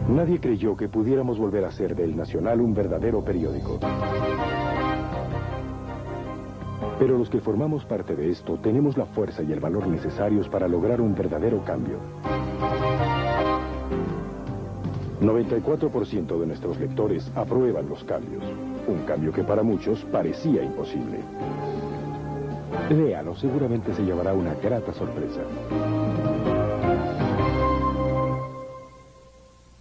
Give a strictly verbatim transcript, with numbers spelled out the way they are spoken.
Nadie creyó que pudiéramos volver a hacer del Nacional un verdadero periódico. Pero los que formamos parte de esto tenemos la fuerza y el valor necesarios para lograr un verdadero cambio. noventa y cuatro por ciento de nuestros lectores aprueban los cambios. Un cambio que para muchos parecía imposible. Léalo, seguramente se llevará una grata sorpresa.